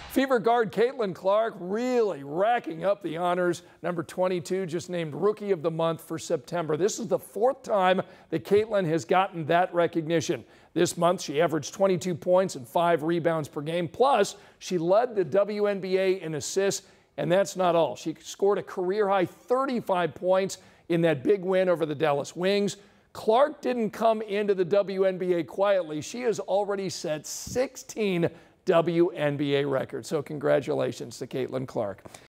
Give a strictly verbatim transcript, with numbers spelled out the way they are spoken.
Fever guard Caitlin Clark really racking up the honors. Number twenty-two just named Rookie of the Month for September. This is the fourth time that Caitlin has gotten that recognition. This month, she averaged twenty-two points and five rebounds per game. Plus, she led the W N B A in assists, and that's not all. She scored a career-high thirty-five points in that big win over the Dallas Wings. Clark didn't come into the W N B A quietly. She has already set sixteen W N B A records. So congratulations to Caitlin Clark.